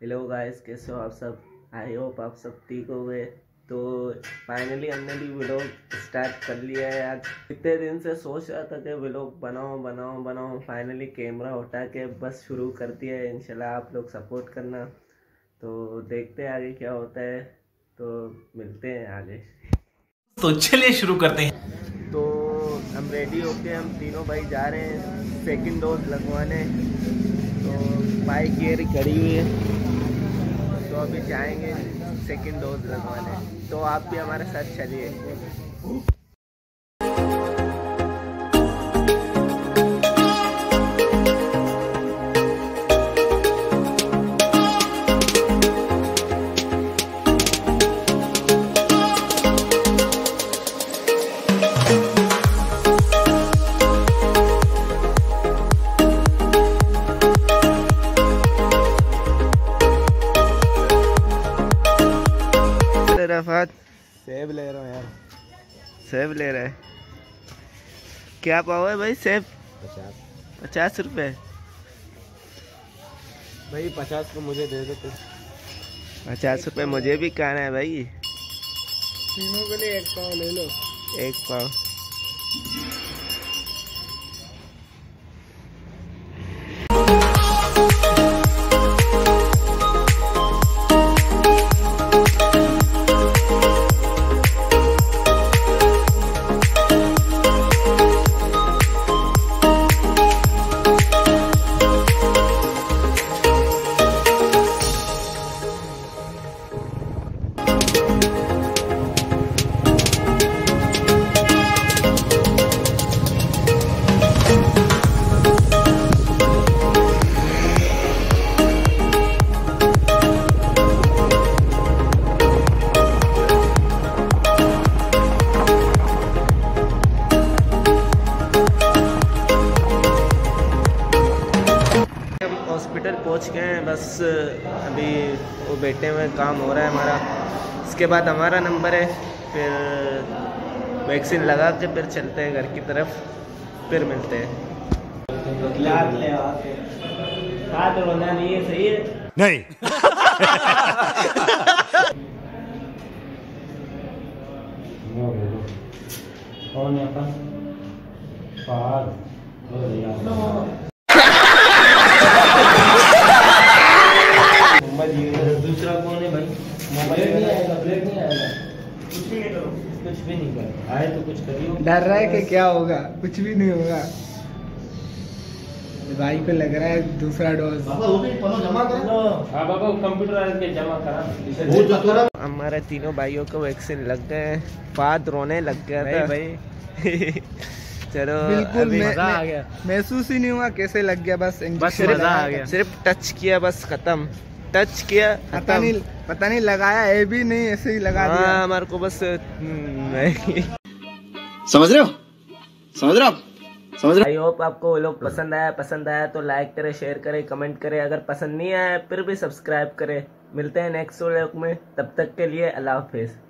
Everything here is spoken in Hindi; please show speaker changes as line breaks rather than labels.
हेलो गाइस, कैसे हो आप सब। आई होप आप सब ठीक हो गए। तो फाइनली हमने भी व्लॉग स्टार्ट कर लिया है। आज कितने दिन से सोच रहा था कि व्लॉग बनाओ। फाइनली कैमरा उठा के बस शुरू कर दिया है। इंशाल्लाह आप लोग सपोर्ट करना। तो देखते हैं आगे क्या होता है, तो मिलते हैं आगे।
तो चलिए शुरू करते हैं।
तो हम रेडी होके हम तीनों भाई जा रहे हैं सेकंड डोज लगवाने। तो बाइक ये खड़ी हुई है, तो अभी जाएंगे सेकंड डोज लगवाने। तो आप भी हमारे साथ चलिए। रफ़ात
सेब ले रहा हूँ यार।
सेब ले रहा है, क्या पाव है भाई सेब? 50 रुपये
भाई 50 को मुझे दे दो।
50 रुपये मुझे भी खाना है भाई।
तीनों के लिए 1 पाव ले लो।
1 पाव। हॉस्पिटल पहुंच गए हैं, बस अभी वो बैठे हुए काम हो रहा है हमारा। इसके बाद हमारा नंबर है, फिर वैक्सीन लगा के फिर चलते हैं घर की तरफ, फिर मिलते हैं। नहीं है, सही है
नहीं।
दूसरा कौन है भाई? मोबाइल नहीं आएगा, ब्लैक नहीं आएगा, कुछ नहीं करो, कुछ भी नहीं करो, आए तो कुछ करियो।
डर रहा है कि क्या होगा? कुछ भी नहीं होगा। भाई पे लग रहा है दूसरा डोज।
जमा करो। हाँ बाबा, कंप्यूटर जमा करा। हमारे तीनों भाइयों को वैक्सीन लग गए। फाद रोने लग गया था भाई। चलो
बिल्कुल
मजा आ गया।
महसूस ही नहीं हुआ कैसे लग गया। बस
मजा आ गया। सिर्फ टच किया, बस खत्म। टच किया,
पता नहीं लगाया है भी नहीं, ऐसे ही लगा दिया।
हमारे को बस
समझ रहे हो?
आई होप आपको वो लोग पसंद आया तो लाइक करें, शेयर करें, कमेंट करें। अगर पसंद नहीं आया फिर भी सब्सक्राइब करें। मिलते हैं नेक्स्ट व्लॉग में, तब तक के लिए अल्लाह हाफिज।